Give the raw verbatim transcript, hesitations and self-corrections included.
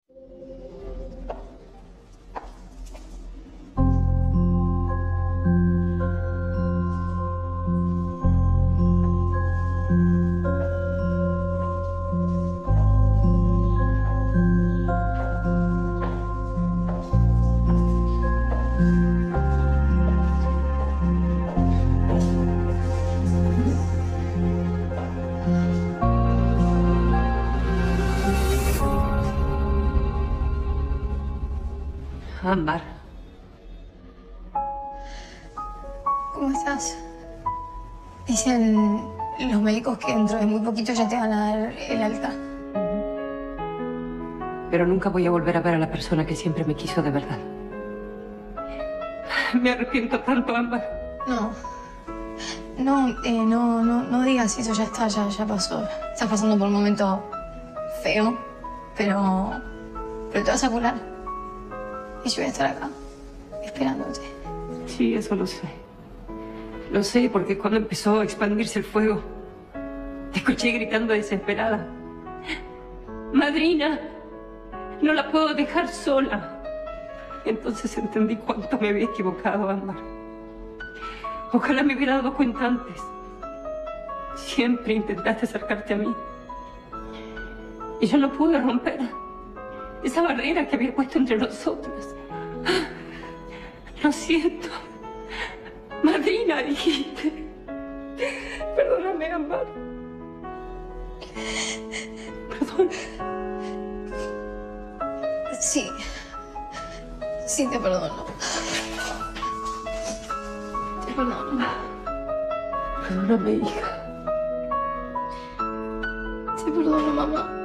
Ámbar. ¿Cómo estás? Dicen los médicos que dentro de muy poquito ya te van a dar el alta. Pero nunca voy a volver a ver a la persona que siempre me quiso de verdad. Me arrepiento tanto, Ámbar. No. No, eh, no, no, no digas eso, ya está, ya, ya pasó. Estás pasando por un momento feo, pero, pero te vas a curar. Y yo voy a estar acá, esperándote. Sí, eso lo sé. Lo sé porque cuando empezó a expandirse el fuego, te escuché gritando desesperada. Madrina, no la puedo dejar sola. Entonces entendí cuánto me había equivocado, Ámbar. Ojalá me hubiera dado cuenta antes. Siempre intentaste acercarte a mí. Y yo no pude romper esa barrera que había puesto entre nosotros. Lo siento. Madrina, dijiste. Perdóname, Ámbar. Perdón. Sí. Sí, te perdono. Te perdono. Perdóname, hija. Te perdono, mamá.